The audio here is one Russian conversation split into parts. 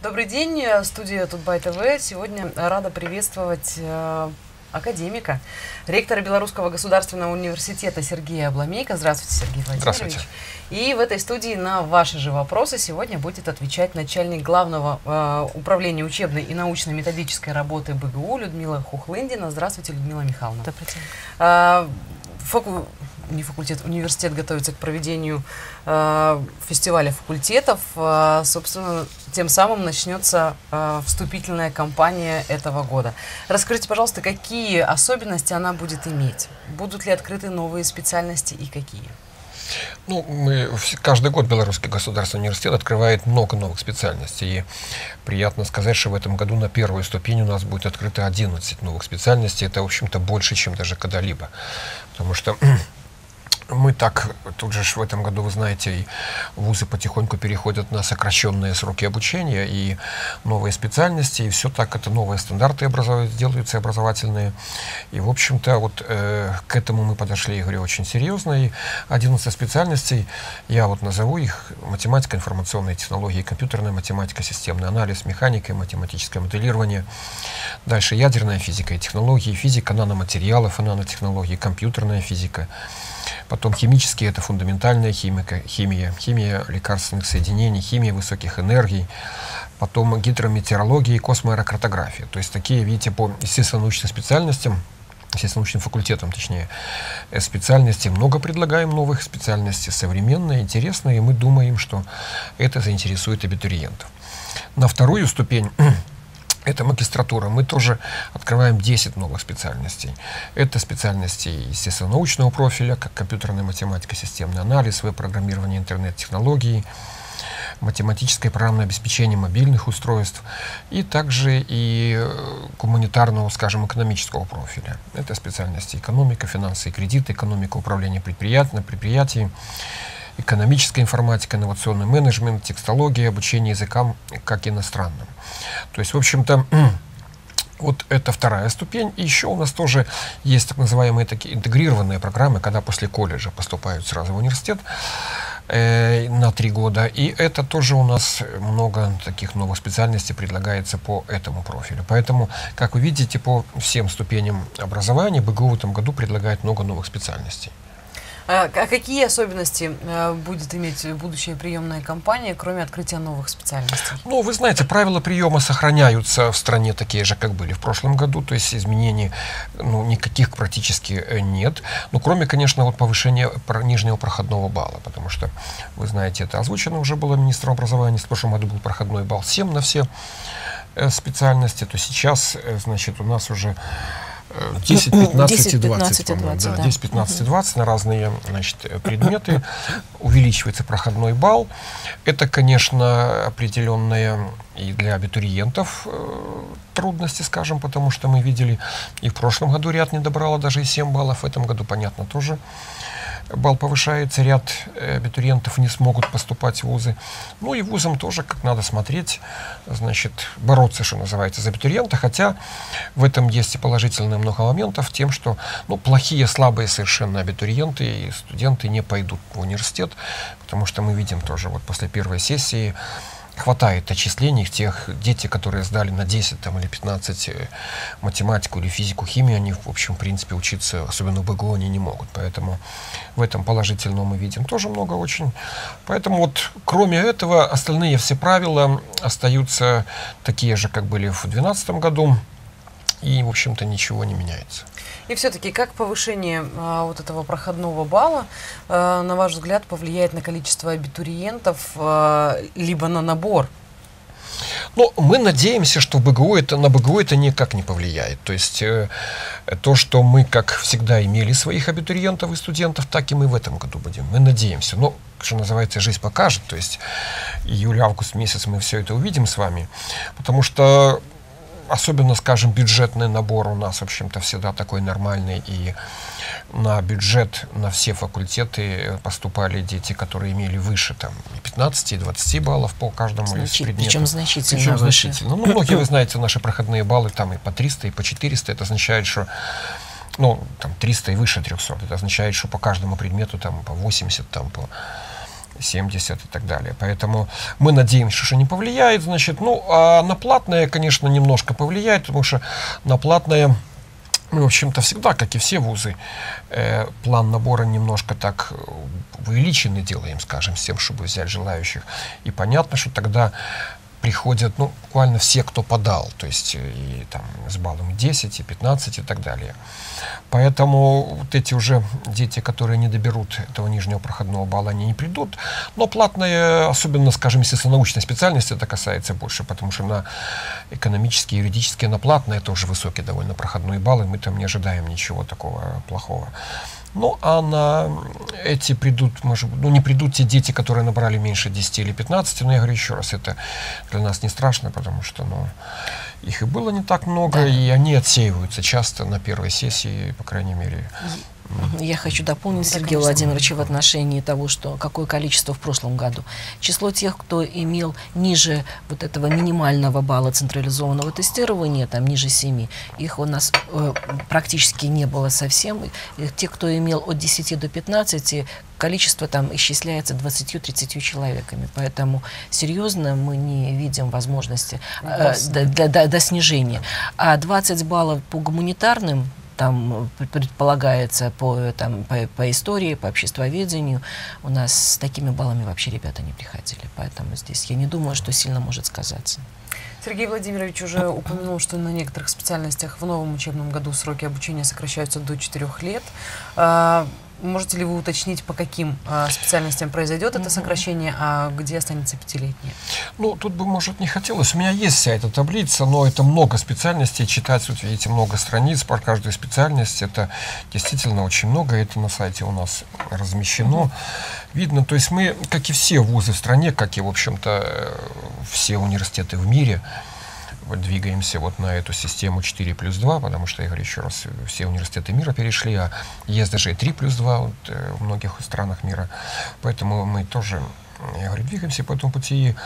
Добрый день, студия Тутбай ТВ. Сегодня рада приветствовать академика, ректора Белорусского государственного университета Сергея Обломейко. Здравствуйте, Сергей Владимирович. Здравствуйте. И в этой студии на ваши же вопросы сегодня будет отвечать начальник главного управления учебной и научно-методической работы БГУ Людмила Хухлындина. Здравствуйте, Людмила Михайловна. Добрый день. Университет готовится к проведению фестиваля факультетов. Собственно, тем самым начнется вступительная кампания этого года. Расскажите, пожалуйста, какие особенности она будет иметь? Будут ли открыты новые специальности и какие? Ну, каждый год Белорусский государственный университет открывает много новых специальностей. И приятно сказать, что в этом году на первую ступень у нас будет открыто 11 новых специальностей. Это, в общем-то, больше, чем даже когда-либо. Потому что мы так, тут же в этом году, вы знаете, и вузы потихоньку переходят на сокращенные сроки обучения и новые специальности, и все так, это новые стандарты делаются образовательные. И, в общем-то, вот к этому мы подошли, я говорю, очень серьезно. И 11 специальностей, я вот назову их: математика, информационные технологии, компьютерная математика, системный анализ, механика и математическое моделирование. Дальше ядерная физика и технологии, физика наноматериалов и нанотехнологий, компьютерная физика. Потом химические — это фундаментальная химия лекарственных соединений, химия высоких энергий. Потом гидрометеорология и космоаэрокартография. То есть такие, видите, по естественно-научным специальностям, естественно-научным факультетам, точнее, специальностей много предлагаем, новых специальностей, современные, интересные, и мы думаем, что это заинтересует абитуриентов. На вторую ступень — это магистратура. Мы тоже открываем 10 новых специальностей. Это специальности естественно-научного профиля, как компьютерная математика, системный анализ, веб-программирование, интернет-технологии, математическое и программное обеспечение мобильных устройств, и также и гуманитарного, скажем, экономического профиля. Это специальности экономика, финансы и кредиты, экономика управления предприятий, экономическая информатика, инновационный менеджмент, текстология, обучение языкам как иностранным. То есть, в общем-то, вот это вторая ступень. И еще у нас тоже есть так называемые такие интегрированные программы, когда после колледжа поступают сразу в университет на 3 года. И это тоже у нас много таких новых специальностей предлагается по этому профилю. Поэтому, как вы видите, по всем ступеням образования БГУ в этом году предлагает много новых специальностей. А какие особенности будет иметь будущая приемная кампания, кроме открытия новых специальностей? Ну, вы знаете, правила приема сохраняются в стране такие же, как были в прошлом году, то есть изменений никаких практически нет. Ну, кроме, конечно, вот повышения нижнего проходного балла, потому что, вы знаете, это озвучено уже было министром образования, в прошлом году был проходной балл 7 на все специальности, то сейчас, значит, у нас уже 10, 15 и 20, по-моему, да, 10, 15 и 20 на разные, значит, предметы. Увеличивается проходной балл. Это, конечно, определенные и для абитуриентов трудности, скажем, потому что мы видели, и в прошлом году ряд не добрало даже и 7 баллов, в этом году, понятно, тоже балл повышается, ряд абитуриентов не смогут поступать в вузы. Ну и вузам тоже, как надо смотреть, значит, бороться, что называется, за абитуриента, хотя в этом есть и положительные много моментов, тем, что плохие, слабые совершенно абитуриенты и студенты не пойдут в университет, потому что мы видим тоже вот после первой сессии хватает отчислений тех дети, которые сдали на 10 там, или 15 математику или физику, химию, они, в общем, в принципе, учиться, особенно в БГУ, они не могут. Поэтому в этом положительном мы видим тоже много очень. Поэтому вот, кроме этого, остальные все правила остаются такие же, как были в 2012 году, и, в общем-то, ничего не меняется. И все-таки, как повышение вот этого проходного балла, на ваш взгляд, повлияет на количество абитуриентов, либо на набор? Ну, мы надеемся, что на БГУ это никак не повлияет. То есть то, что мы, как всегда, имели своих абитуриентов и студентов, так и мы в этом году будем. Мы надеемся. Но, что называется, жизнь покажет. То есть июль-август месяц мы все это увидим с вами. Потому что особенно, скажем, бюджетный набор у нас, в общем-то, всегда такой нормальный, и на бюджет, на все факультеты поступали дети, которые имели выше там, 15 и 20 баллов по каждому из предметов. Причем значительно. Ну, многие, вы знаете, наши проходные баллы там и по 300, и по 400, это означает, что там 300 и выше 300, это означает, что по каждому предмету там по 80, там по 70 и так далее. Поэтому мы надеемся, что не повлияет, значит. Ну, а на платное, конечно, немножко повлияет, потому что на платное мы, в общем-то, всегда, как и все вузы, план набора немножко так увеличенный делаем, скажем, с тем, чтобы взять желающих. И понятно, что тогда приходят, ну, буквально все, кто подал, то есть и там с баллом 10, и 15 и так далее. Поэтому вот эти уже дети, которые не доберут этого нижнего проходного балла, они не придут. Но платное, особенно, скажем, если с научной специальности это касается больше, потому что на экономические, юридические, на платное это уже высокий довольно проходной балл, и мы там не ожидаем ничего такого плохого. Ну, а на эти придут, может быть, ну, не придут те дети, которые набрали меньше 10 или 15, но я говорю еще раз, это для нас не страшно, потому что, ну, их и было не так много, да. И они отсеиваются часто на первой сессии, по крайней мере. Я хочу дополнить, Сергея Владимировича, в отношении того, что какое количество в прошлом году. Число тех, кто имел ниже вот этого минимального балла централизованного тестирования, там ниже 7, их у нас практически не было совсем. И те, кто имел от 10 до 15, количество там исчисляется 20-30 человеками. Поэтому серьезно мы не видим возможности до снижения. А 20 баллов по гуманитарным, там предполагается по истории, по обществоведению. У нас с такими баллами вообще ребята не приходили. Поэтому здесь я не думаю, что сильно может сказаться. Сергей Владимирович уже упомянул, что на некоторых специальностях в новом учебном году сроки обучения сокращаются до 4 лет. Можете ли вы уточнить, по каким специальностям произойдет это сокращение, а где останется 5-летнее? Ну, тут бы, может, не хотелось. У меня есть вся эта таблица, но это много специальностей. Читать, вот видите, много страниц по каждой специальности. Это действительно очень много. Это на сайте у нас размещено. Видно, то есть мы, как и все вузы в стране, как и, в общем-то, все университеты в мире, вот двигаемся вот на эту систему 4+2, потому что, я говорю еще раз, все университеты мира перешли, а есть даже и 3+2 вот, в многих странах мира. Поэтому мы тоже, я говорю, двигаемся по этому пути.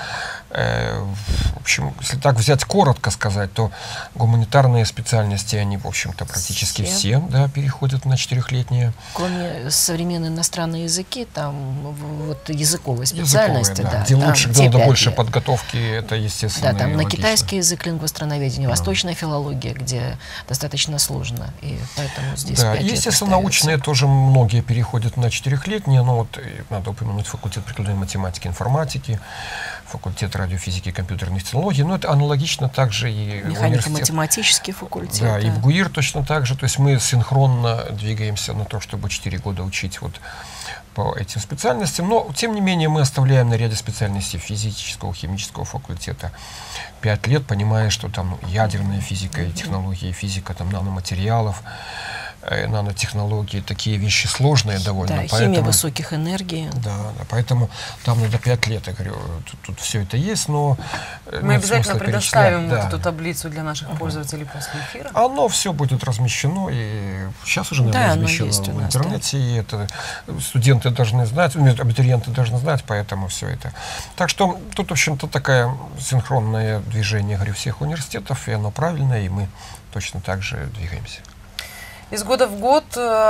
В общем, если так взять коротко сказать, то гуманитарные специальности, они, в общем-то, практически все, да, переходят на 4-летние. Кроме современные иностранные языки, там вот языковые специальности, да, да, где лучше, где надо больше лет. подготовки, это естественно. Да, там на логично. китайский язык, лингвостроноведение, восточная филология, где достаточно сложно, и поэтому здесь да, 5 лет естественно, научные тоже многие переходят на 4-летние, но вот надо упомянуть факультет прикладной математики, информатики, факультет радиофизики и компьютерных технологий, но это аналогично также и механико-математический факультет. Да, и в ГУИР точно так же, то есть мы синхронно двигаемся на то, чтобы 4 года учить вот по этим специальностям, но тем не менее мы оставляем на ряде специальностей физического, химического факультета 5 лет, понимая, что там ядерная физика и технологии, физика там наноматериалов, нанотехнологии, такие вещи сложные довольно. Да, поэтому, химия высоких энергий. Да, поэтому там надо 5 лет, я говорю, тут все это есть, но мы обязательно предоставим вот да. эту таблицу для наших пользователей после эфира. Оно все будет размещено, и сейчас уже, наверное, размещено в интернете, и это студенты должны знать, абитуриенты должны знать, поэтому все это. Так что тут, в общем-то, такое синхронное движение, говорю, всех университетов, и оно правильное, и мы точно так же двигаемся. Из года в год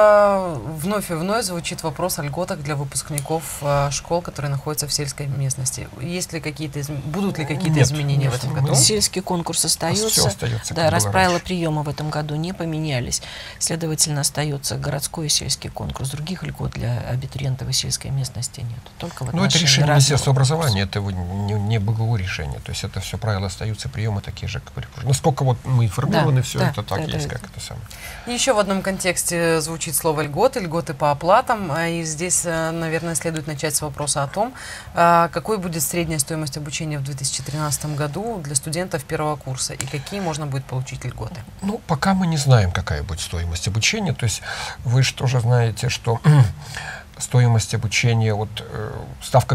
вновь и вновь звучит вопрос о льготах для выпускников школ, которые находятся в сельской местности. Есть ли какие-то, будут ли какие-то изменения в этом году? Сельский конкурс остается. Да, правила приема в этом году не поменялись. Следовательно, остается городской и сельский конкурс. Других льгот для абитуриентов и сельской местности нет. Только в это решение Министерства образования, это не БГУ решение. То есть это все правила остаются, приемы такие же, как и насколько вот мы информированы, да, все да, это так есть, как это самое. Еще в одном контексте звучит слово льготы по оплатам. И здесь, наверное, следует начать с вопроса о том, какой будет средняя стоимость обучения в 2013 году для студентов первого курса и какие можно будет получить льготы. Ну, пока мы не знаем, какая будет стоимость обучения. То есть вы же тоже знаете, что стоимость обучения, вот ставка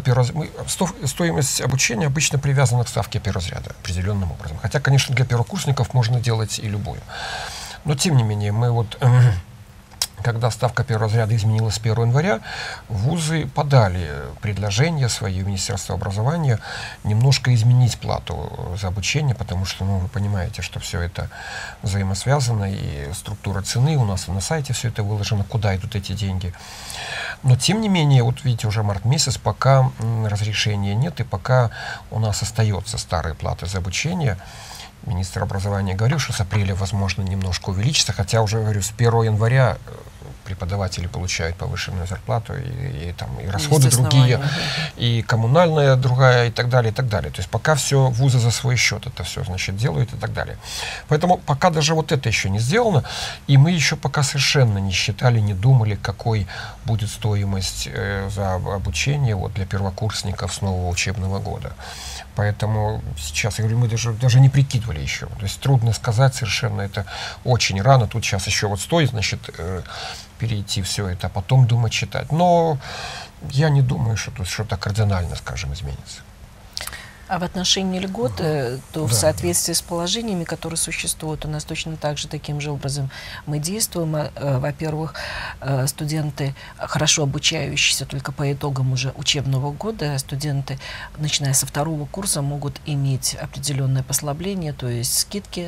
стоимость обучения обычно привязана к ставке первого-разряда определенным образом. Хотя, конечно, для первокурсников можно делать и любую. Но, тем не менее, мы вот когда ставка первого разряда изменилась с 1 января, вузы подали предложение свое в Министерство образования немножко изменить плату за обучение, потому что, ну, вы понимаете, что все это взаимосвязано, и структура цены у нас и на сайте все это выложено, куда идут эти деньги. Но, тем не менее, вот видите, уже март месяц, пока разрешения нет, и пока у нас остается старые платы за обучение. Министр образования говорил, что с апреля, возможно, немножко увеличится, хотя уже, говорю, с 1 января преподаватели получают повышенную зарплату, и расходы другие, и коммунальная другая, и так далее, и так далее. То есть пока все вузы за свой счет это все, значит, делают и так далее. Поэтому пока даже вот это еще не сделано, и мы еще пока совершенно не считали, не думали, какой будет стоимость за обучение вот, для первокурсников с нового учебного года. Поэтому сейчас, я говорю, мы даже не прикидывали еще. То есть трудно сказать совершенно, это очень рано. Тут сейчас еще вот стоит, значит, перейти все это, а потом думать, читать. Но я не думаю, что тут что-то кардинально, скажем, изменится. А в отношении льгот, то в соответствии с положениями, которые существуют, у нас точно так же, таким же образом мы действуем. Во-первых, студенты, хорошо обучающиеся только по итогам уже учебного года, студенты, начиная со 2-го курса, могут иметь определенное послабление, то есть скидки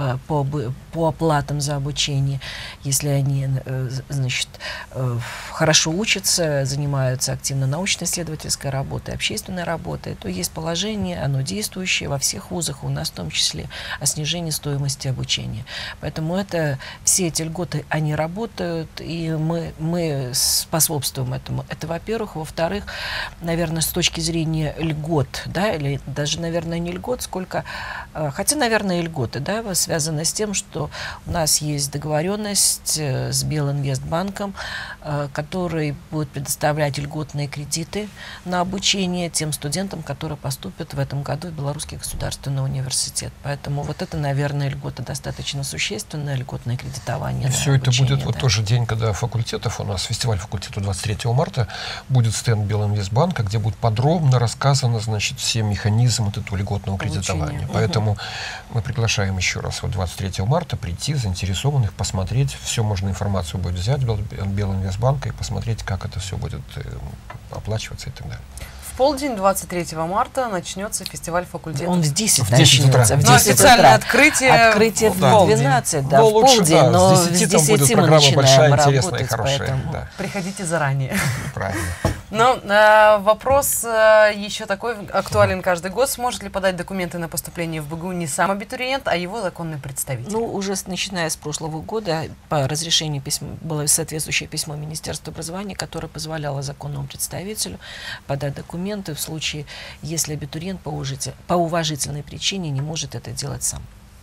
по оплатам за обучение. Если они, значит, хорошо учатся, занимаются активно научно-исследовательской работой, общественной работой, то есть положение, оно действующее во всех вузах, у нас в том числе, о снижении стоимости обучения. Поэтому все эти льготы, они работают, и мы способствуем этому. Это, во-первых. Во-вторых, наверное, с точки зрения льгот, да, или даже, наверное, не льгот, сколько, хотя, наверное, и льготы, да, связаны с тем, что у нас есть договоренность с Белинвестбанком, который будет предоставлять льготные кредиты на обучение тем студентам, которые поступят в этом году в Белорусский государственный университет. Поэтому вот это, наверное, льгота достаточно существенная, льготное кредитование. И все это будет вот тоже день, когда факультетов, у нас фестиваль факультета 23 марта, будет стенд Белинвестбанка, где будет подробно рассказано, значит, все механизмы вот этого льготного кредитования. Поэтому мы приглашаем еще раз вот 23 марта прийти, заинтересованных, посмотреть, все можно информацию будет взять от Белинвестбанка и посмотреть, как это все будет оплачиваться и так далее. В полдень 23 марта начнется фестиваль факультета. Он в 10 начнется. Но официальное открытие в 12, да, в полдень, но с 10 будет мы программа большая, начинаем интересная и работать, хорошая. поэтому... Да. Приходите заранее. Правильно. Но вопрос еще такой, актуален каждый год. Сможет ли подать документы на поступление в БГУ не сам абитуриент, а его законный представитель? Ну, уже начиная с прошлого года по разрешению было соответствующее письмо Министерства образования, которое позволяло законному представителю подать документы в случае, если абитуриент по уважительной причине не может это делать сам.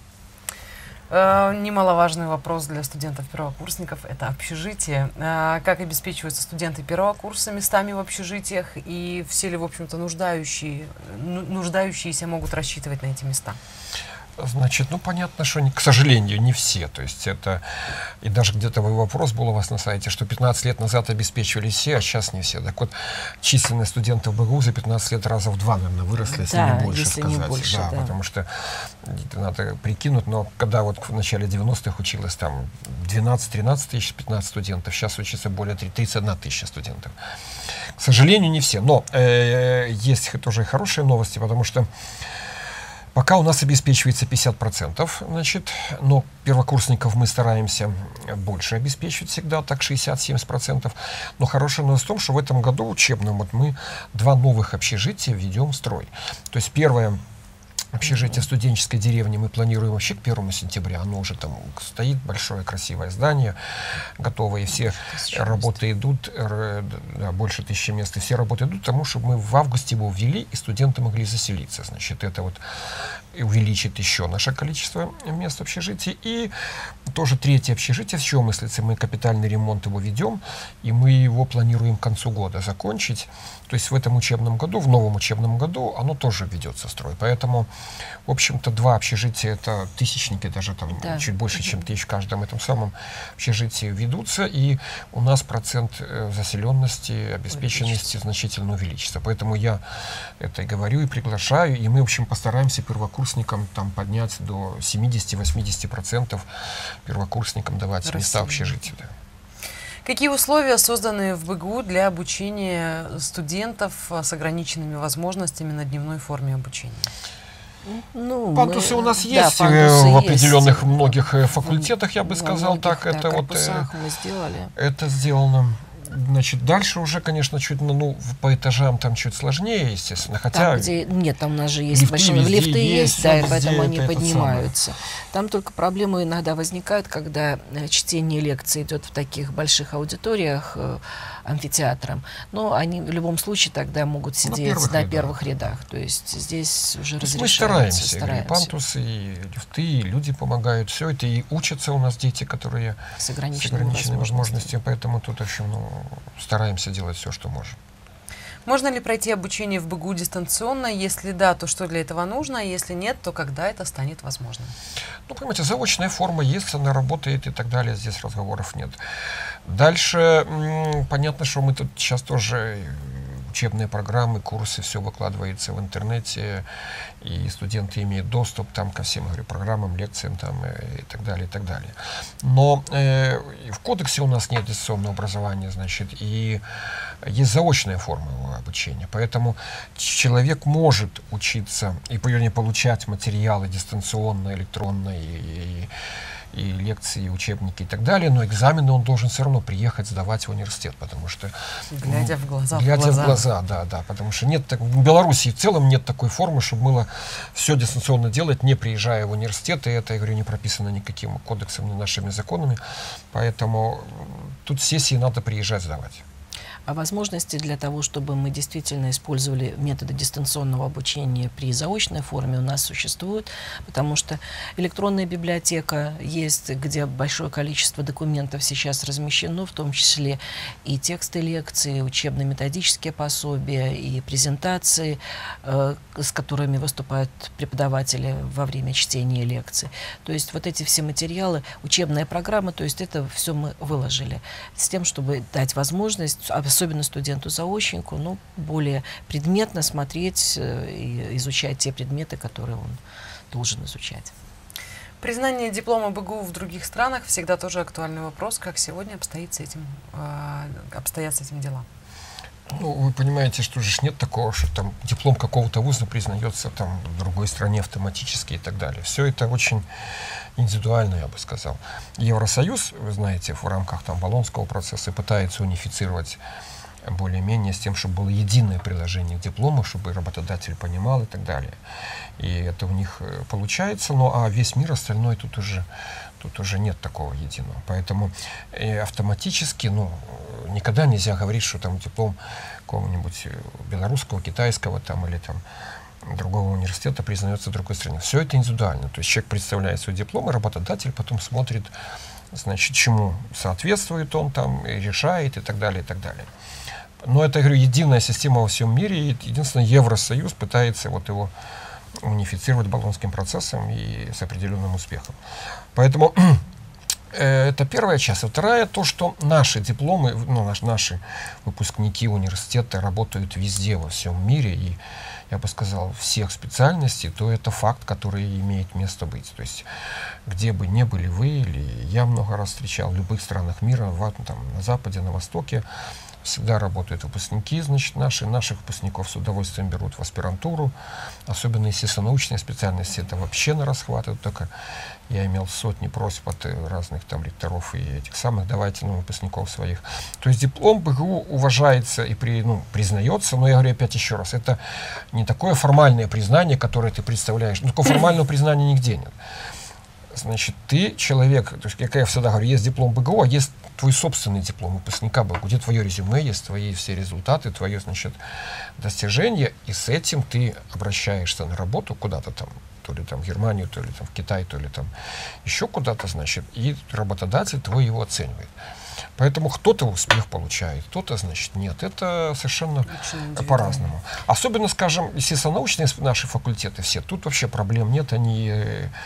Немаловажный вопрос для студентов-первокурсников – это общежитие. Как обеспечиваются студенты первого курса местами в общежитиях, и все ли, в общем-то, нуждающиеся могут рассчитывать на эти места? Значит, ну понятно, что, к сожалению, не все. То есть это, и даже где-то вопрос был у вас на сайте, что 15 лет назад обеспечивали все, а сейчас не все. Так вот, численность студентов БГУ за 15 лет раза в 2, наверное, выросла, если не больше если сказать. Не больше, да. Потому что надо прикинуть, но когда вот в начале 90-х училось там 12-13 тысяч, 15 студентов, сейчас учится более 31 тысяча студентов. К сожалению, не все. Но есть тоже и хорошие новости, потому что пока у нас обеспечивается 50%, значит, но первокурсников мы стараемся больше обеспечивать всегда, так 60-70%. Но хорошая новость в том, что в этом году учебном вот мы 2 новых общежития введем в строй. То есть первое общежитие студенческой деревни мы планируем вообще к 1 сентября. Оно уже там стоит, большое красивое здание, готовое, и все работы идут, больше 1000 мест, и все работы идут к тому, чтобы мы в августе его ввели, и студенты могли заселиться. Значит, это вот увеличит еще наше количество мест в общежитии. И тоже 3-е общежитие, с чего мыслится, мы капитальный ремонт его ведем, и мы его планируем к концу года закончить. То есть в этом учебном году, в новом учебном году, оно тоже введется в строй. Поэтому, в общем-то, 2 общежития, это тысячники, даже там чуть больше, чем 1000 в каждом этом самом общежитии ведутся, и у нас процент заселенности, обеспеченности значительно увеличится. Поэтому я это и говорю, и приглашаю, и мы, в общем, постараемся первокурсникам там поднять до 70-80% первокурсникам давать места в общежитии. Да. Какие условия созданы в БГУ для обучения студентов с ограниченными возможностями на дневной форме обучения? Ну, Пандусы у нас да, есть пандусы в есть. определенных многих факультетах, я бы Во сказал многих, так. да, Это вот корпусах мы сделали. это сделано. Значит, дальше уже, конечно, чуть, ну, по этажам там чуть сложнее, естественно, хотя... Там, где, нет, там у нас же есть лифты большие везде лифты есть, есть, да, и везде поэтому они это поднимаются. Там только проблемы иногда возникают, когда чтение лекций идет в таких больших аудиториях, амфитеатром. Но они в любом случае тогда могут сидеть на первых рядах. То есть здесь уже разрешается. Мы стараемся. И пандусы, и лифты, и люди помогают. Все это и учатся у нас дети, которые с ограниченными возможностями. Поэтому тут, в общем, ну, стараемся делать все, что можем. Можно ли пройти обучение в БГУ дистанционно? Если да, то что для этого нужно? Если нет, то когда это станет возможным? Ну, понимаете, заочная форма есть, она работает и так далее. Здесь разговоров нет. Дальше, понятно, что мы тут сейчас тоже учебные программы, курсы, все выкладывается в интернете, и студенты имеют доступ там ко всем, говорю, программам, лекциям там, и так далее, и так далее. Но в кодексе у нас нет дистанционного образования, значит, и есть заочная форма обучения, поэтому человек может учиться и получать материалы дистанционно, электронно, и лекции, и учебники и так далее, но экзамены он должен все равно приехать сдавать в университет, потому что... Глядя в глаза. Глядя в глаза, да, потому что нет, в Беларуси в целом нет такой формы, чтобы было все дистанционно делать, не приезжая в университет, и это, я говорю, не прописано никаким кодексом, ни нашими законами, поэтому тут сессии надо приезжать сдавать. А возможности для того, чтобы мы действительно использовали методы дистанционного обучения при заочной форме, у нас существуют, потому что электронная библиотека есть, где большое количество документов сейчас размещено, в том числе и тексты лекций, учебно-методические пособия, и презентации, с которыми выступают преподаватели во время чтения лекций. То есть вот эти все материалы, учебная программа, то есть это все мы выложили с тем, чтобы дать возможность, особенно студенту-заочнику, ну, более предметно смотреть и изучать те предметы, которые он должен изучать. Признание диплома БГУ в других странах всегда тоже актуальный вопрос. Как сегодня обстоят с этим дела? Ну, вы понимаете, что же нет такого, что там диплом какого-то вуза признается там в другой стране автоматически и так далее. Все это очень индивидуально, я бы сказал. Евросоюз, вы знаете, в рамках там Болонского процесса пытается унифицировать более-менее с тем, чтобы было единое приложение к диплому, чтобы работодатель понимал и так далее. И это у них получается, ну а весь мир остальной тут уже нет такого единого. Поэтому автоматически, ну, никогда нельзя говорить, что там диплом какого-нибудь белорусского, китайского там или там другого университета признается в другой стране. Все это индивидуально. То есть человек представляет свой диплом, и работодатель потом смотрит, значит, чему соответствует он там, и решает и так далее, и так далее. Но это, я говорю, единая система во всем мире, и единственное, Евросоюз пытается вот его унифицировать Болонским процессом и с определенным успехом. Поэтому это первая часть. А вторая, то, что наши дипломы, ну, наши выпускники университета работают везде во всем мире, и, я бы сказал, всех специальностей, то это факт, который имеет место быть. То есть, где бы не были вы, или я много раз встречал, в любых странах мира, там, на Западе, на Востоке, всегда работают выпускники, значит, наших выпускников с удовольствием берут в аспирантуру, особенно естественно-научные специальности, это вообще на расхват, это только я имел сотни просьб от разных там ректоров и этих самых, давайте нам выпускников своих. То есть диплом БГУ уважается и признается, но я говорю опять еще раз, это не такое формальное признание, которое ты представляешь, но такого формального признания нигде нет. Значит, ты человек, то есть, как я всегда говорю, есть диплом БГУ, а есть твой собственный диплом выпускника БГУ, где твое резюме есть, твои все результаты, твое, значит, достижение, и с этим ты обращаешься на работу куда-то там, то ли там в Германию, то ли там в Китай, то ли там еще куда-то, значит, и работодатель твой его оценивает. Поэтому кто-то успех получает, кто-то, значит, нет. Это совершенно по-разному. Особенно, скажем, естественно-научные наши факультеты все, тут вообще проблем нет, они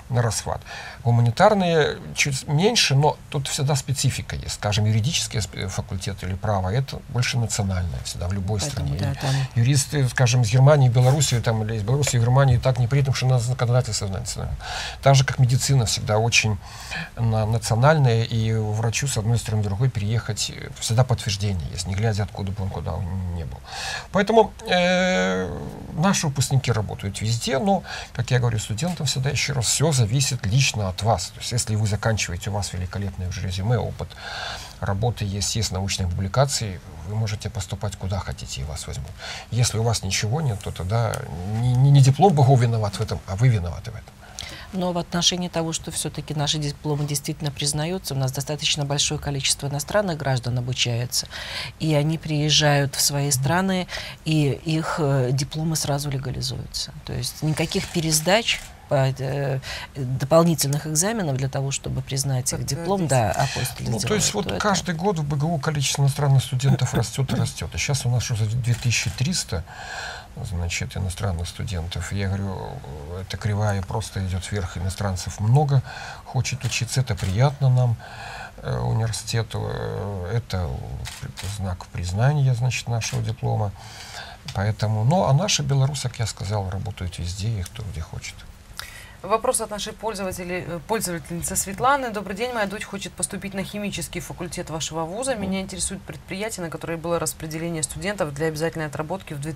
на расхват. Гуманитарные чуть меньше, но тут всегда специфика есть. Скажем, юридические факультеты или право, это больше национальное всегда в любой стране. Да, Юристы, скажем, из Германии, Белоруссии, там, или из Беларуси в Германии так не приедут, потому что у нас законодательство национальное. Так же, как медицина всегда очень национальная, и врачу с одной стороны, с другой переехать всегда подтверждение есть, не глядя откуда бы он куда он не был. Поэтому наши выпускники работают везде, но, как я говорю студентам всегда еще раз, все зависит лично от вас. То есть, если вы заканчиваете, у вас великолепное уже резюме, опыт работы есть научные публикации, вы можете поступать куда хотите, и вас возьмут. Если у вас ничего нет, то тогда не диплом Богов виноват в этом, а вы виноваты в этом. Но в отношении того, что все-таки наши дипломы действительно признаются, у нас достаточно большое количество иностранных граждан обучается, и они приезжают в свои страны, и их дипломы сразу легализуются. То есть никаких пересдач, дополнительных экзаменов для того, чтобы признать их диплом, да, апостолы. Ну, то есть вот каждый год в БГУ количество иностранных студентов растет и растет. И сейчас у нас уже 2300, значит, иностранных студентов. Я говорю, эта кривая просто идет вверх, иностранцев много, хочет учиться, это приятно нам, университету, это знак признания, значит, нашего диплома. Поэтому, ну, а наши белорусы, как я сказал, работают везде, и кто где хочет. Вопрос от нашей пользовательницы Светланы. Добрый день, моя дочь хочет поступить на химический факультет вашего вуза. Меня интересует предприятие, на которое было распределение студентов для обязательной отработки в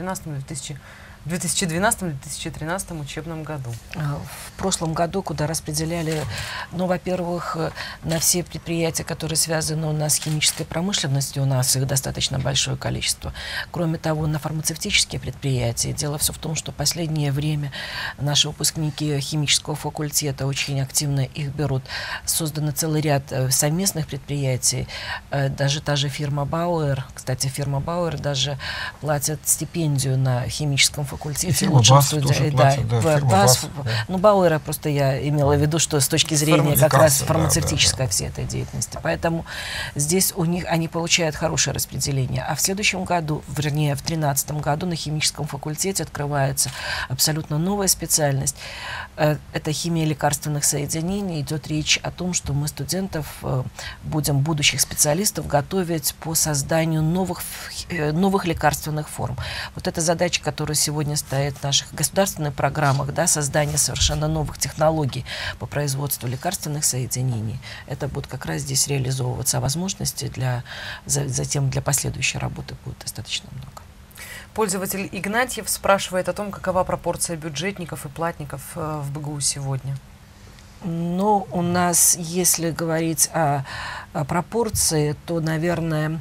2012-2013 учебном году. В прошлом году, куда распределяли, ну, во-первых, на все предприятия, которые связаны у нас с химической промышленностью, у нас их достаточно большое количество. Кроме того, на фармацевтические предприятия. Дело все в том, что в последнее время наши выпускники химического факультета очень активно их берут. Созданы целый ряд совместных предприятий. Даже та же фирма Бауэр, кстати, фирма Бауэр даже платит стипендию на химическом факультете. Лучшим студентам. Ну, Бауэра просто я имела в виду, что с точки зрения как раз фармацевтической всей этой деятельности. Поэтому здесь у них они получают хорошее распределение. А в следующем году, вернее, в 2013 году на химическом факультете открывается абсолютно новая специальность. Это химия лекарственных соединений. Идет речь о том, что мы студентов будем, будущих специалистов, готовить по созданию новых лекарственных форм. Вот эта задача, которая сегодня стоит в наших государственных программах, да, создание совершенно новых технологий по производству лекарственных соединений, это будет как раз здесь реализовываться. А возможностей затем для последующей работы будет достаточно много. Пользователь Игнатьев спрашивает о том, какова пропорция бюджетников и платников в БГУ сегодня. Ну, у нас, если говорить о пропорции, то, наверное,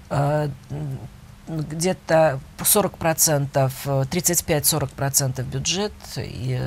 где-то 40%, 35-40% бюджет и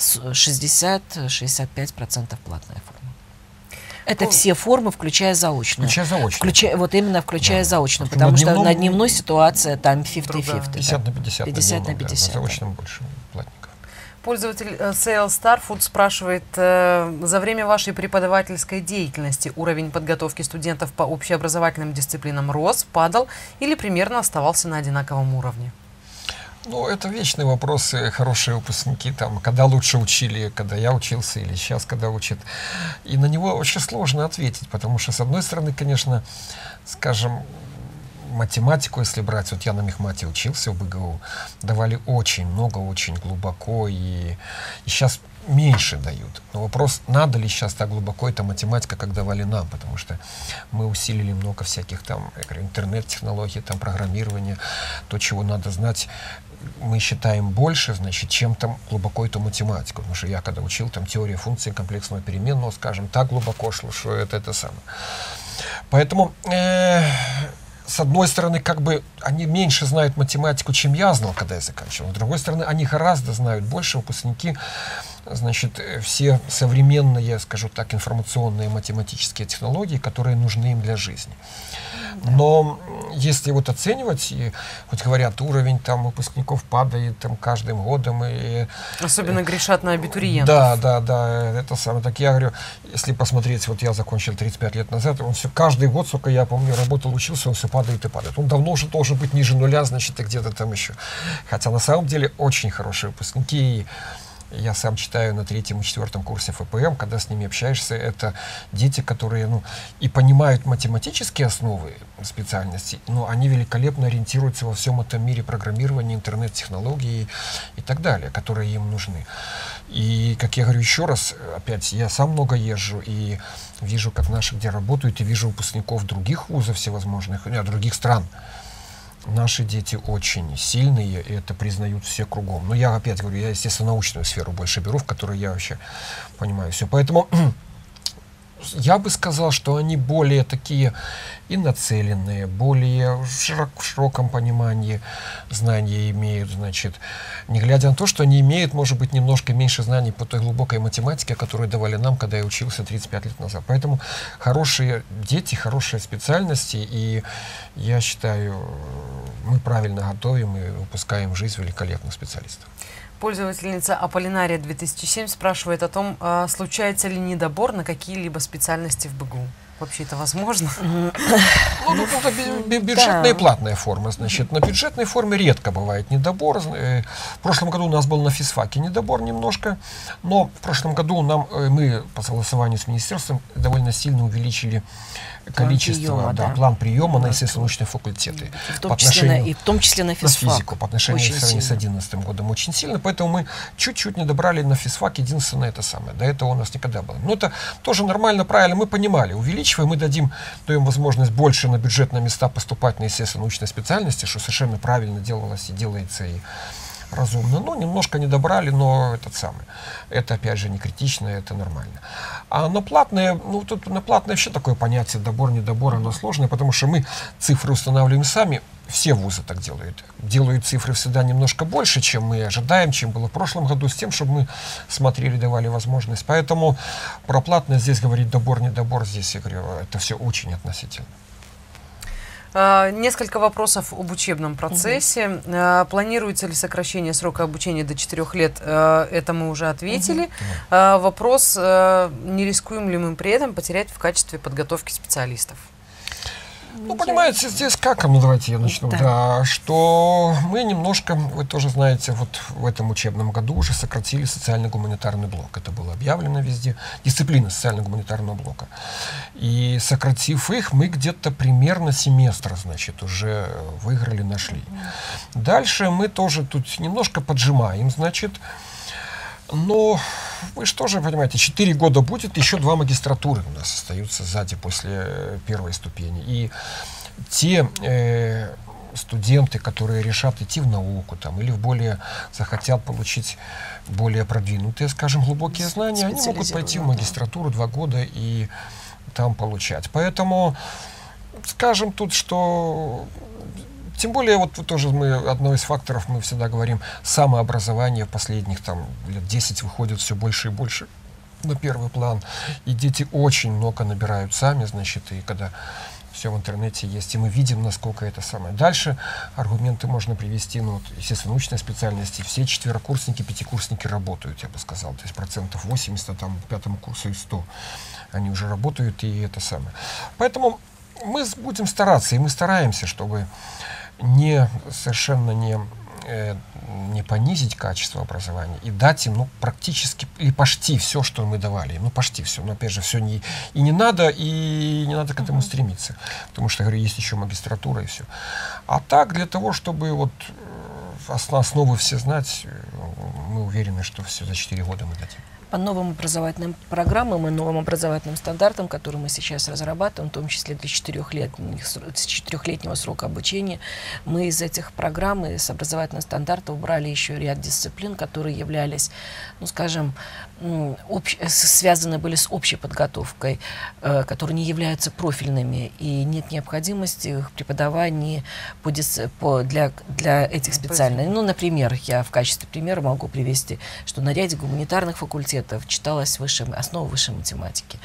60-65% платная форма. Это все формы, включая заочную. Вот именно включая заочную, потому что на дневной ситуация там 50-50. 50 на 50. 50 на 50. На заочном больше платников. Пользователь Sales Starfood спрашивает, за время вашей преподавательской деятельности уровень подготовки студентов по общеобразовательным дисциплинам рос, падал или примерно оставался на одинаковом уровне? Ну, это вечный вопрос, хорошие выпускники, там, когда лучше учили, когда я учился или сейчас, когда учат. И на него очень сложно ответить, потому что, с одной стороны, конечно, скажем, математику, если брать, вот я на мехмате учился в БГУ, давали очень много, очень глубоко, и сейчас меньше дают. Но вопрос, надо ли сейчас так глубоко эта математика, как давали нам, потому что мы усилили много всяких там интернет-технологий, там программирования, то, чего надо знать, мы считаем больше, значит, чем там глубоко эту математику. Потому что я когда учил там теорию функции комплексного переменного, скажем, так глубоко шло, что это самое. Поэтому с одной стороны, как бы они меньше знают математику, чем я знал, когда я заканчивал. С другой стороны, они гораздо знают больше, выпускники, значит, все современные, скажу так, информационные математические технологии, которые нужны им для жизни. Но если вот оценивать, и, вот говорят, уровень там выпускников падает там каждым годом. И, особенно грешат на абитуриентов. Да, это самое. Так я говорю, если посмотреть, вот я закончил 35 лет назад, он все, каждый год, сколько я помню, работал, учился, он все падает и падает. Он давно уже должен быть ниже нуля, значит, и где-то там еще. Хотя на самом деле очень хорошие выпускники. я сам читаю на 3-м и 4-м курсе ФПМ, когда с ними общаешься, это дети, которые, ну, и понимают математические основы специальностей, но они великолепно ориентируются во всем этом мире программирования, интернет-технологий и так далее, которые им нужны. И, как я говорю еще раз, опять, я сам много езжу и вижу, как наши где работают, и вижу выпускников других вузов всевозможных, других стран. Наши дети очень сильные, и это признают все кругом. Но я опять говорю, я, естественно, научную сферу больше беру, в которой я вообще понимаю все. Поэтому я бы сказал, что они более такие и нацеленные, более в широком понимании знания имеют, значит, не глядя на то, что они имеют, может быть, немножко меньше знаний по той глубокой математике, которую давали нам, когда я учился 35 лет назад. Поэтому хорошие дети, хорошие специальности, и я считаю, мы правильно готовим и выпускаем в жизнь великолепных специалистов. Пользовательница Аполлинария 2007 спрашивает о том, случается ли недобор на какие-либо специальности в БГУ. Вообще это возможно? Ну, это бюджетная и платная форма. Значит, на бюджетной форме редко бывает недобор. В прошлом году у нас был на физфаке недобор немножко, но в прошлом году мы по согласованию с министерством довольно сильно увеличили количество, план приема на естественно-научные факультеты. В том числе на физфак. На физику, по отношению с 2011 годом очень сильно. Поэтому мы чуть-чуть не добрали на физфак, единственное это самое. До этого у нас никогда было. Но это тоже нормально, правильно. Мы понимали, увеличиваем, мы даем возможность больше на бюджетные места поступать на естественно-научные специальности, что совершенно правильно делалось и делается, и разумно. Ну, немножко не добрали, но это опять же не критично, это нормально. А на платные, тут на платные вообще такое понятие добор-недобор, оно сложное, потому что мы цифры устанавливаем сами, все вузы так делают. Делают цифры всегда немножко больше, чем мы ожидаем, чем было в прошлом году, с тем, чтобы мы смотрели, давали возможность. Поэтому про платное здесь говорить добор-недобор, здесь, я говорю, это все очень относительно. Несколько вопросов об учебном процессе. Планируется ли сокращение срока обучения до 4 лет? Это мы уже ответили. Вопрос, не рискуем ли мы при этом потерять в качестве подготовки специалистов? Ну, понимаете, здесь как, давайте я начну, что мы немножко, вы тоже знаете, вот в этом учебном году уже сократили социально-гуманитарный блок. Это было объявлено везде, дисциплины социально-гуманитарного блока. И сократив их, мы где-то примерно семестр, значит, уже выиграли, нашли. Дальше мы тоже тут немножко поджимаем, значит, но вы же тоже понимаете, 4 года будет, еще 2 магистратуры у нас остаются сзади после первой ступени. И те студенты, которые решат идти в науку или захотят получить более продвинутые, скажем, глубокие знания, они могут пойти в магистратуру 2 года и там получать. Поэтому скажем тут, что... Тем более, вот тоже одно из факторов, мы всегда говорим, самообразование последних лет 10 выходит все больше и больше на первый план. И дети очень много набирают сами, значит, и когда все в интернете есть, и мы видим, насколько это самое. Дальше аргументы можно привести, естественно, научной специальности. Все 4-курсники, 5-курсники работают, я бы сказал. То есть 80%, а там 5-му курсу и 100. Они уже работают, и это самое. Поэтому мы будем стараться, и мы стараемся, чтобы совершенно не понизить качество образования и дать им практически или почти все, что мы давали им. Почти все. Но опять же, все не надо к этому стремиться. Потому что, говорю, есть еще магистратура и все. А так, для того, чтобы основы все знать, мы уверены, что все за 4 года мы дадим. По новым образовательным программам и новым образовательным стандартам, которые мы сейчас разрабатываем, в том числе для 4-летнего срока обучения, мы из этих программ, из образовательных стандартов убрали еще ряд дисциплин, которые являлись, связаны были с общей подготовкой, которые не являются профильными, и нет необходимости их преподавания для этих специальностей. Например, я в качестве примера могу привести, что на ряде гуманитарных факультетов читалась основа высшей математики.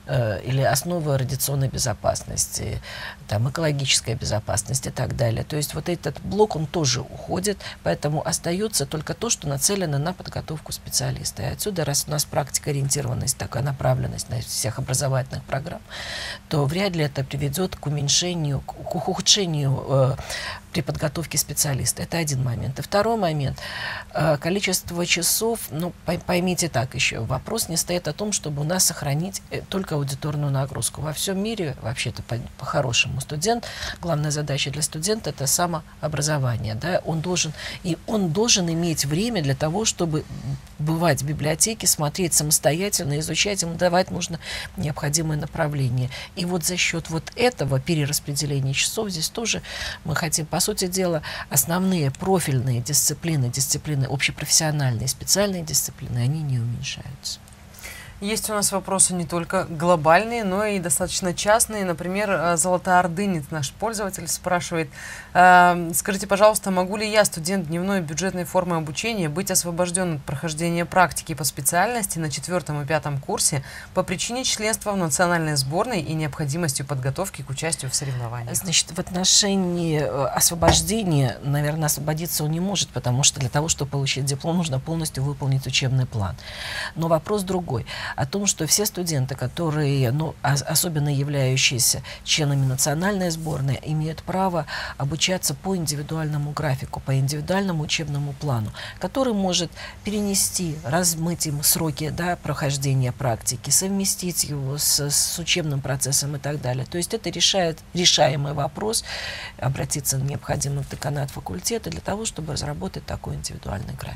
или основы радиационной безопасности, там, экологическая безопасность и так далее. То есть вот этот блок, он тоже уходит, поэтому остается только то, что нацелено на подготовку специалиста. И отсюда, раз у нас практика ориентированность, такая направленность на всех образовательных программ, то вряд ли это приведет к уменьшению, к ухудшению при подготовке специалиста. Это один момент. И второй момент. Количество часов, ну, поймите так еще, вопрос не стоит о том, чтобы у нас сохранить только аудиторную нагрузку. Во всем мире, вообще-то по-хорошему, студент, главная задача для студента — это самообразование. Да? Он должен иметь время для того, чтобы бывать в библиотеке, смотреть самостоятельно, изучать, ему давать нужно необходимое направление. И вот за счет вот этого перераспределения часов здесь тоже мы хотим, по сути дела, основные профильные дисциплины, общепрофессиональные, специальные дисциплины, они не уменьшаются. Есть у нас вопросы не только глобальные, но и достаточно частные. Например, Золотоордынец, наш пользователь, спрашивает: скажите, пожалуйста, могу ли я, студент дневной бюджетной формы обучения, быть освобожден от прохождения практики по специальности на 4 и 5 курсе по причине членства в национальной сборной и необходимостью подготовки к участию в соревнованиях? Значит, в отношении освобождения, наверное, освободиться он не может, потому что для того, чтобы получить диплом, нужно полностью выполнить учебный план. Но вопрос другой. О том, что все студенты, которые, ну, особенно являющиеся членами национальной сборной, имеют право обучаться по индивидуальному графику, по индивидуальному учебному плану, который может перенести, размыть им сроки, да, прохождения практики, совместить его с учебным процессом и так далее. То есть это решаемый вопрос, обратиться на необходимый деканат факультета для того, чтобы разработать такой индивидуальный график.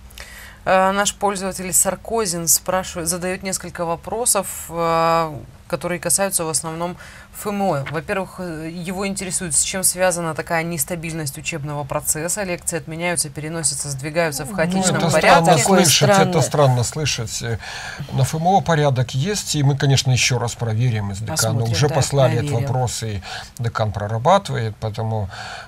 Наш пользователь Саркозин задает несколько вопросов, которые касаются в основном ФМО. Во-первых, его интересует, с чем связана такая нестабильность учебного процесса. Лекции отменяются, переносятся, сдвигаются в хаотичном порядке. Это странно слышать. На ФМО порядок есть, и мы, конечно, еще раз проверим из декана. Уже послали этот вопрос, и декан прорабатывает, поэтому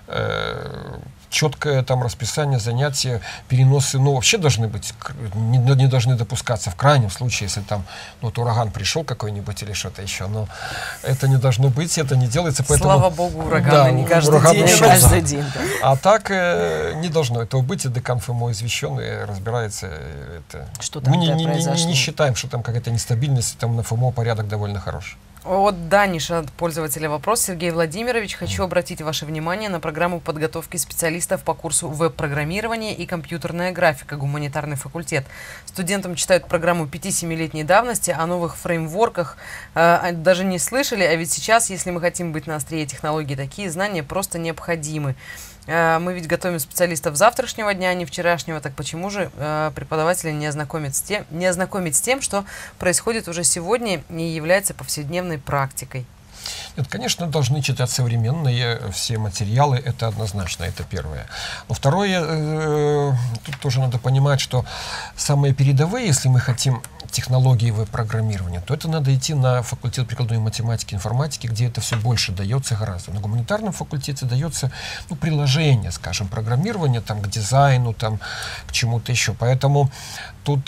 четкое там расписание занятий, переносы, ну, вообще должны быть, не должны допускаться в крайнем случае, если там, ну, вот ураган пришел какой-нибудь или что-то еще, но это не должно быть, это не делается, поэтому... Слава богу, ураганы не каждый день. А так не должно этого быть, и декан ФМО извещен и разбирается. Мы не считаем, что там какая-то нестабильность, там на ФМО порядок довольно хороший. От Даниша, от пользователя, вопрос. Сергей Владимирович, хочу обратить ваше внимание на программу подготовки специалистов по курсу веб-программирования и компьютерная графика, гуманитарный факультет. Студентам читают программу 5-7-летней давности, о новых фреймворках даже не слышали, а ведь сейчас, если мы хотим быть на острие технологий, такие знания просто необходимы. Мы ведь готовим специалистов завтрашнего дня, а не вчерашнего, так почему же преподавателя не ознакомить с тем, что происходит уже сегодня и является повседневной практикой? Нет, конечно, должны читать современные все материалы, это однозначно, это первое. Но второе, тут тоже надо понимать, что самые передовые, если мы хотим технологии веб-программирования, то это надо идти на факультет прикладной математики и информатики, где это все больше дается гораздо. На гуманитарном факультете дается, ну, приложение, скажем, программирование там, к дизайну, там, к чему-то еще. Поэтому тут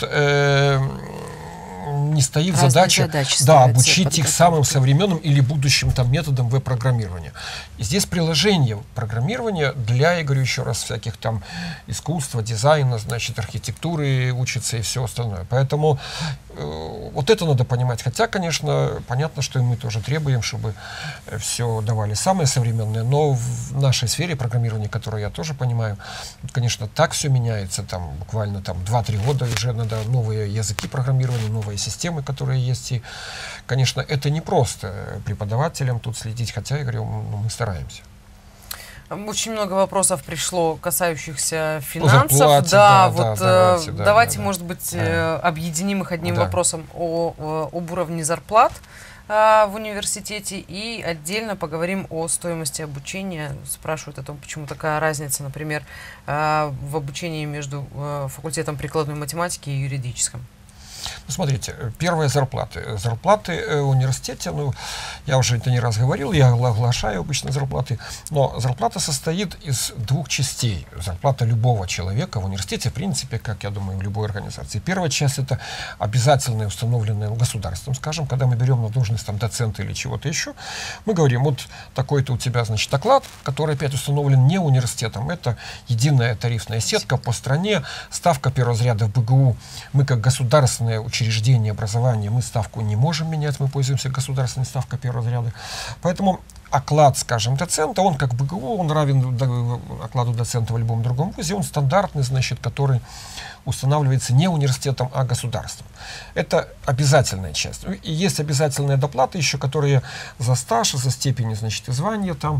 не стоит задача обучить их самым современным или будущим там, методам веб-программирования. И здесь приложение программирования для, я говорю еще раз, всяких там искусства, дизайна, значит, архитектуры учится и все остальное. Поэтому вот это надо понимать. Хотя, конечно, понятно, что и мы тоже требуем, чтобы все давали самое современное, но в нашей сфере программирования, которую я тоже понимаю, конечно, так все меняется, там буквально там 2-3 года уже надо новые языки программирования, новые системы, которые есть. И, конечно, это не просто преподавателям тут следить, хотя, я говорю, мы стараемся. Очень много вопросов пришло, касающихся финансов. Давайте, может быть, объединим их одним вопросом об уровне зарплат в университете и отдельно поговорим о стоимости обучения. Спрашивают о том, почему такая разница, например, в обучении между факультетом прикладной математики и юридическим. Смотрите, первые зарплаты. Зарплаты в университете, ну, я уже это не раз говорил, я оглашаю обычно зарплаты, но зарплата состоит из двух частей. Зарплата любого человека в университете, в принципе, как я думаю, в любой организации. Первая часть — это обязательная, установленная государством, скажем, когда мы берем на должность там доцента или чего-то еще, мы говорим, вот такой-то у тебя, значит, оклад, который опять установлен не университетом, это единая тарифная сетка по стране, ставка первого разряда в БГУ. Мы как государственное учреждение образования, мы ставку не можем менять, мы пользуемся государственной ставкой первого разряда. Поэтому оклад, скажем, доцента, он как БГУ, он равен окладу доцента в любом другом вузе, он стандартный, значит, который устанавливается не университетом, а государством. Это обязательная часть. И есть обязательные доплаты еще, которые за стаж, за степени, значит, и звания там,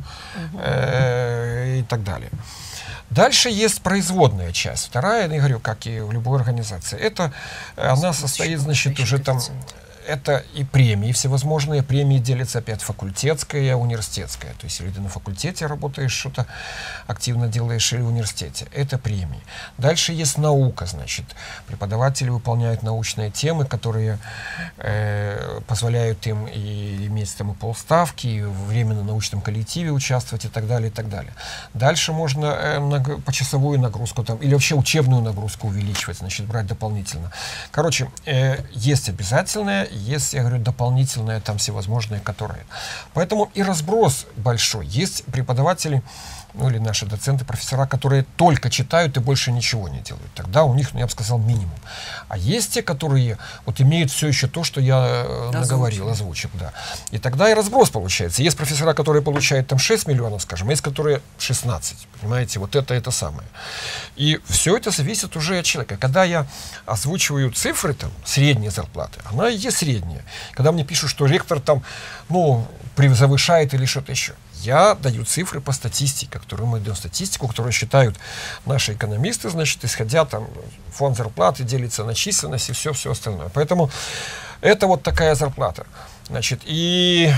и так далее. Дальше есть производная часть. Вторая, я говорю, как и в любой организации, это она состоит, значит, уже там... Это и премии всевозможные. Премии делятся опять факультетская и университетская. То есть, если ты на факультете работаешь, что-то активно делаешь, или в университете. Это премии. Дальше есть наука, значит. Преподаватели выполняют научные темы, которые позволяют им и иметь там и полставки, и в временно научном коллективе участвовать, и так далее, и так далее. Дальше можно почасовую нагрузку там, или вообще учебную нагрузку увеличивать, значит, брать дополнительно. Короче, есть обязательное, есть, я говорю, дополнительные там всевозможные, которые. Поэтому и разброс большой. Есть преподаватели, ну или наши доценты, профессора, которые только читают и больше ничего не делают. Тогда у них, ну, я бы сказал, минимум. А есть те, которые вот имеют все еще то, что я наговорил, озвучил, да. И тогда и разброс получается. Есть профессора, которые получают там 6 миллионов, скажем, а есть, которые 16. Понимаете, вот это самое. И все это зависит уже от человека. Когда я озвучиваю цифры, там, средние зарплаты, она и есть средняя. Когда мне пишут, что ректор там, ну, завышает или что-то еще. Я даю цифры по статистике, которую мы даем статистику, которую считают наши экономисты, значит, исходя там фонд зарплаты делится на численность и все остальное. Поэтому это вот такая зарплата. Значит, и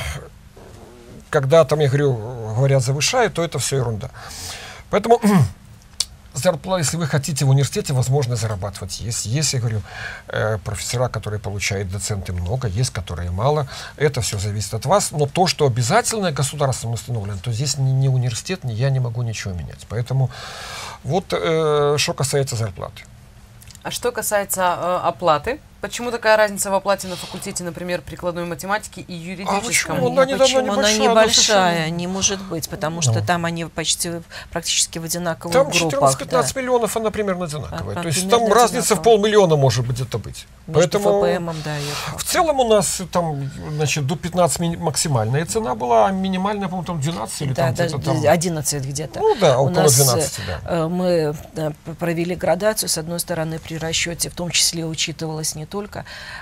когда там, я говорю, говорят, завышают, то это все ерунда. Поэтому зарплата, если вы хотите в университете, возможно зарабатывать. Есть, я говорю, профессора, которые получают доценты, много, есть, которые мало. Это все зависит от вас. Но то, что обязательно государством установлено, то здесь ни университет, ни я не могу ничего менять. Поэтому вот что касается зарплаты. А что касается оплаты? Почему такая разница в оплате на факультете, например, прикладной математики и юридическом? Почему она небольшая? Не может быть, потому что там они практически в одинаковых группах. Там 14-15 миллионов, она примерно одинаковая. То есть там разница в 500 000 может быть где-то быть. Между ФПМом, да. В целом у нас там, значит, до 15 максимальная цена была, а минимальная, по-моему, там 12 или там где-то там... 11 где-то. Ну да, около 12, да. Мы провели градацию, с одной стороны, при расчете, в том числе учитывалось не только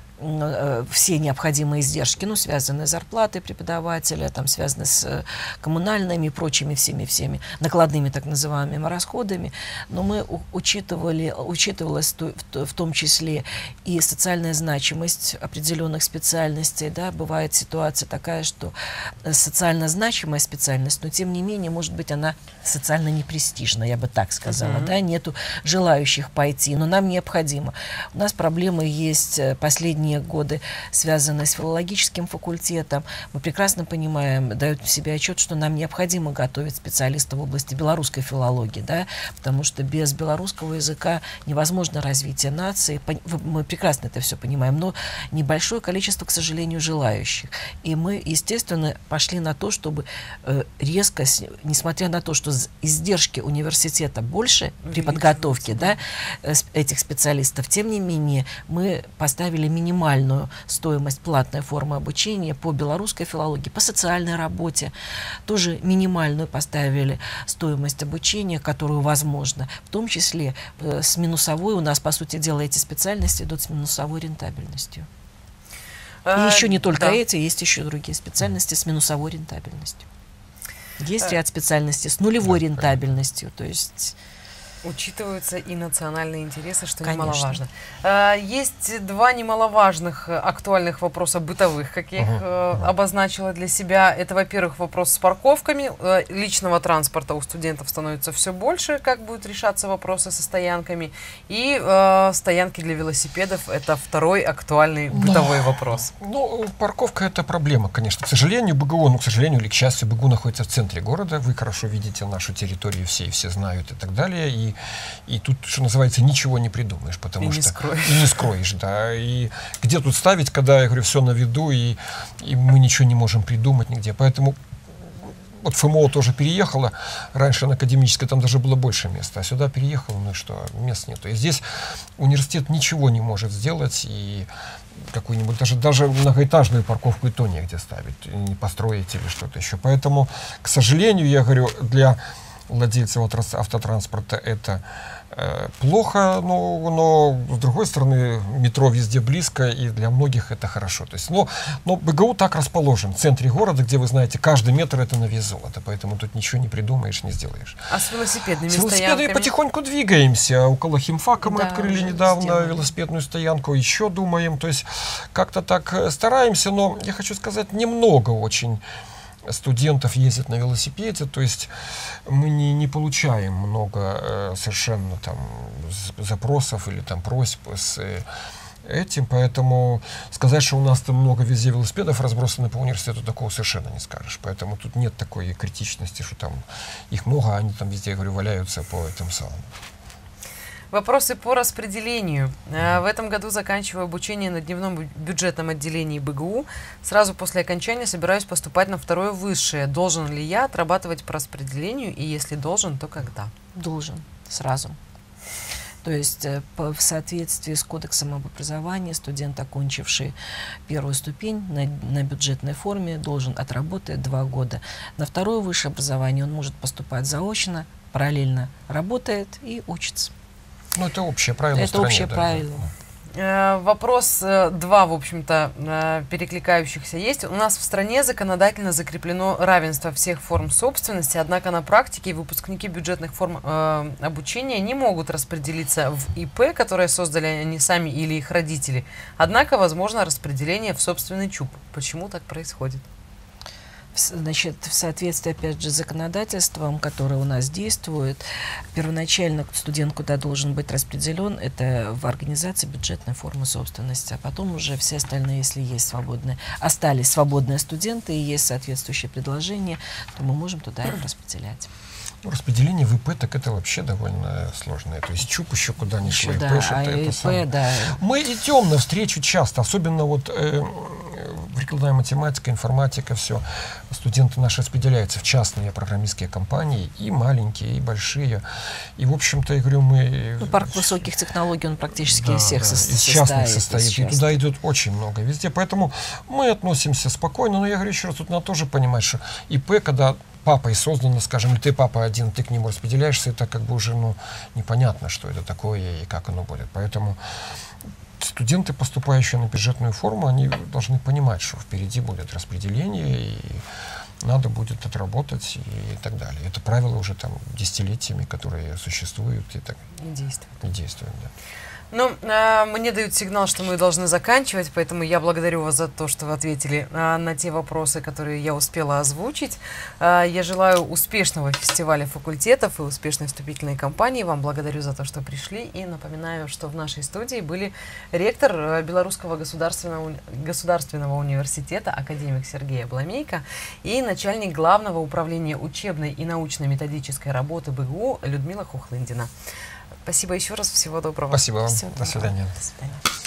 все необходимые издержки, ну, связанные с зарплатой преподавателя, там, связанные с коммунальными и прочими всеми накладными так называемыми расходами, но мы учитывалась в том числе и социальная значимость определенных специальностей, да, бывает ситуация такая, что социально значимая специальность, но тем не менее, может быть, она социально непрестижна, я бы так сказала, да, нету желающих пойти, но нам необходимо. У нас проблемы есть последние годы, связанные с филологическим факультетом. Мы прекрасно понимаем, дают себе отчет, что нам необходимо готовить специалистов в области белорусской филологии, да, потому что без белорусского языка невозможно развитие нации. Мы прекрасно это все понимаем, но небольшое количество, к сожалению, желающих. И мы, естественно, пошли на то, чтобы резко, несмотря на то, что издержки университета больше при подготовке, да, этих специалистов, тем не менее, мы поставили минимальную стоимость платной формы обучения по белорусской филологии, по социальной работе. Тоже минимальную поставили стоимость обучения, которую возможно. В том числе с минусовой, у нас, по сути дела, эти специальности идут с минусовой рентабельностью. И еще не только эти, есть еще другие специальности с минусовой рентабельностью. Есть ряд специальностей с нулевой рентабельностью, то есть... Учитываются и национальные интересы, что Конечно. немаловажно. Есть два немаловажных актуальных вопроса бытовых, как я их обозначила для себя. Это, во-первых, вопрос с парковками. Личного транспорта у студентов становится все больше, как будут решаться вопросы со стоянками. И стоянки для велосипедов – это второй актуальный бытовой вопрос. Ну, парковка – это проблема, конечно. К сожалению, БГУ, ну, к сожалению или к счастью, БГУ находится в центре города. Вы хорошо видите нашу территорию, все знают и так далее. И тут, что называется, ничего не придумаешь, потому что не скроешь, да. И где тут ставить, когда, я говорю, все на виду, и мы ничего не можем придумать нигде. Поэтому вот ФМО тоже переехала. Раньше на Академической там даже было больше места, а сюда переехала, ну и что, мест нету. И здесь университет ничего не может сделать, и какую-нибудь даже многоэтажную парковку и то негде ставить, не построить или что-то еще. Поэтому, к сожалению, я говорю, для владельцев автотранспорта это плохо, но с другой стороны метро везде близко, и для многих это хорошо. То есть, но БГУ так расположен в центре города, где, вы знаете, каждый метр это на вес золота, поэтому тут ничего не придумаешь, не сделаешь. А с велосипедными стоянками потихоньку двигаемся. Около химфака мы открыли недавно велосипедную стоянку, еще думаем, то есть как-то так стараемся, но я хочу сказать, немного очень студентов ездят на велосипеде, то есть мы не получаем много совершенно там запросов или там просьб с этим, поэтому сказать, что у нас там много везде велосипедов разбросаны по университету, такого совершенно не скажешь, поэтому тут нет такой критичности, что там их много, а они там везде, я говорю, валяются по этим самым. Вопросы по распределению. В этом году заканчиваю обучение на дневном бюджетном отделении БГУ. Сразу после окончания собираюсь поступать на второе высшее. Должен ли я отрабатывать по распределению? И если должен, то когда? Должен. Сразу. То есть в соответствии с Кодексом об образовании студент, окончивший первую ступень на бюджетной форме, должен отработать 2 года. На второе высшее образование он может поступать заочно, параллельно работает и учится. Ну, это общее правило. Это общее правило. Вопрос 2, в общем-то, перекликающихся есть. У нас в стране законодательно закреплено равенство всех форм собственности, однако на практике выпускники бюджетных форм обучения не могут распределиться в ИП, которые создали они сами или их родители. Однако возможно распределение в собственный ЧУП. Почему так происходит? Значит, в соответствии, опять же, с законодательством, которое у нас действует, первоначально студент куда должен быть распределен, это в организации бюджетной формы собственности, а потом уже все остальные, если есть свободные, остались свободные студенты и есть соответствующие предложения, то мы можем туда их распределять. Распределение в ИП, так это вообще довольно сложное. То есть ЧУП еще куда ни шло. Да, ИП, да. Мы идем навстречу часто, особенно вот прикладная математика, информатика, все. Студенты наши распределяются в частные программистские компании, и маленькие, и большие. И, в общем-то, я говорю, мы... Ну, парк высоких технологий, он практически из всех из частных состоит. И туда идет очень много везде. Поэтому мы относимся спокойно. Но я говорю еще раз, тут надо тоже понимать, что ИП, когда папой создано, скажем, и ты папа один, ты к нему распределяешься, это как бы уже непонятно, что это такое и как оно будет. Поэтому студенты, поступающие на бюджетную форму, они должны понимать, что впереди будет распределение, и надо будет отработать и так далее. Это правило уже там десятилетиями, которые существуют и так и действуют, да. Ну, мне дают сигнал, что мы должны заканчивать, поэтому я благодарю вас за то, что вы ответили на те вопросы, которые я успела озвучить. Я желаю успешного фестиваля факультетов и успешной вступительной кампании. Вам благодарю за то, что пришли. И напоминаю, что в нашей студии были ректор Белорусского государственного университета, академик Сергей Абламейко, и начальник Главного управления учебной и научно-методической работы БГУ Людмила Хухлындина. Спасибо еще раз. Всего доброго. Спасибо вам. До свидания. До свидания.